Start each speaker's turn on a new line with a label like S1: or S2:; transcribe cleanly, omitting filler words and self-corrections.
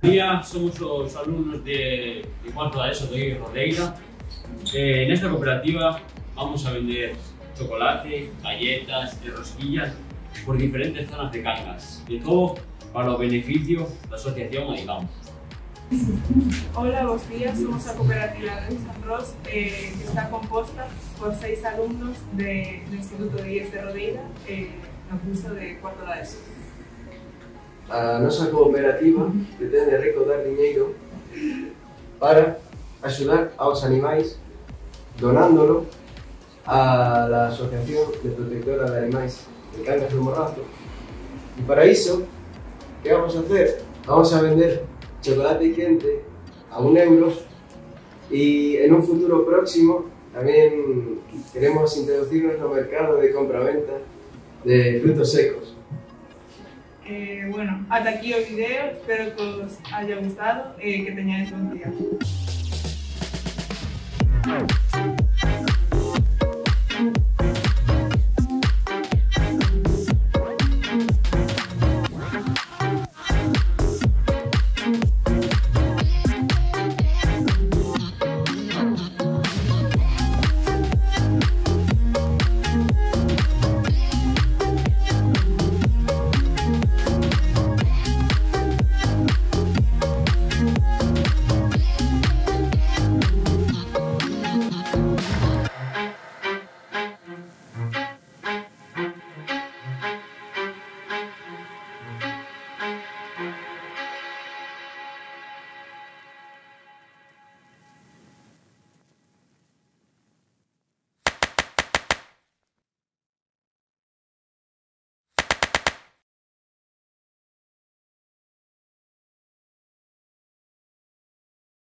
S1: Día somos los alumnos de cuarto da ESO de Rodeira. En esta cooperativa vamos a vender chocolate, galletas y rosquillas por diferentes zonas de Cangas, de todo para o beneficio da asociación Aigamos.
S2: Hola, buenos días. Somos a cooperativa de San Ros que está composta por 6 alumnos do Instituto de IES de Rodeira no curso de cuarto da ESO.
S3: A nosa cooperativa pretende recaudar diñeiro para axudar aos animais donándolo a la Asociación de Protectora de Animais de Cangas do Morrazo. E para iso, que vamos a hacer? Vamos a vender chocolate quente a €1 e en un futuro próximo tamén queremos introducirnos no mercado de compra-venta de frutos secos.
S2: Bueno, ata aquí o vídeo, espero que os haya gustado e que teñáis un día.